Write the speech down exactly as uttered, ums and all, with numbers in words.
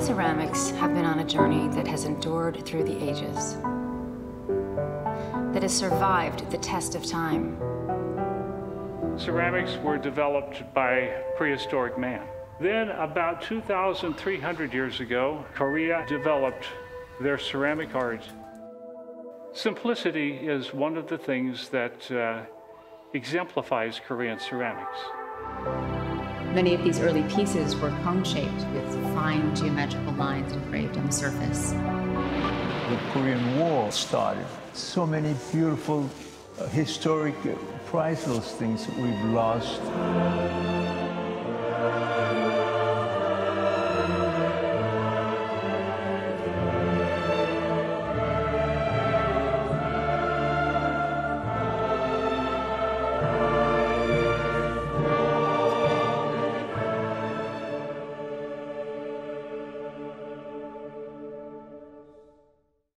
ceramics have been on a journey that has endured through the ages, that has survived the test of time. Ceramics were developed by prehistoric man. Then, about two thousand three hundred years ago, Korea developed their ceramic art. Simplicity is one of the things that uh, exemplifies Korean ceramics. Many of these early pieces were cone-shaped with fine geometrical lines engraved on the surface. The Korean War started. So many beautiful, uh, historic, uh, priceless things that we've lost.